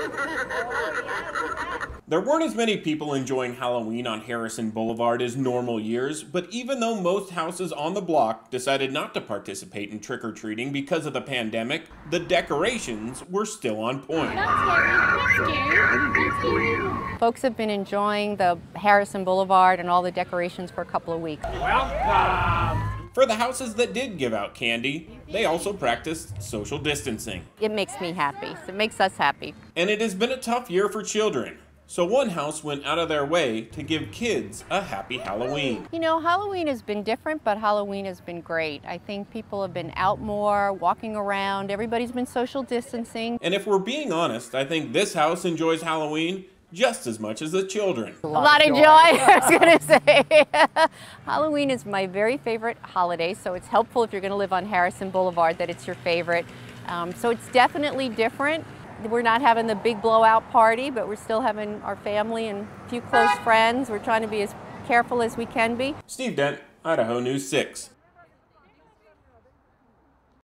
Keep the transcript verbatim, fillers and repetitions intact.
There weren't as many people enjoying Halloween on Harrison Boulevard as normal years, but even though most houses on the block decided not to participate in trick-or-treating because of the pandemic, the decorations were still on point. Folks have been enjoying the Harrison Boulevard and all the decorations for a couple of weeks. Welcome! For the houses that did give out candy, they also practiced social distancing. It makes me happy. It makes us happy. And it has been a tough year for children. So one house went out of their way to give kids a happy Halloween. You know, Halloween has been different, but Halloween has been great. I think people have been out more, walking around. Everybody's been social distancing. And if we're being honest, I think this house enjoys Halloween just as much as the children. A lot, a lot of joy, joy I was going to say. Halloween is my very favorite holiday, so it's helpful if you're going to live on Harrison Boulevard that it's your favorite. Um, so it's definitely different. We're not having the big blowout party, but we're still having our family and a few close friends. We're trying to be as careful as we can be. Steve Dent, Idaho News six.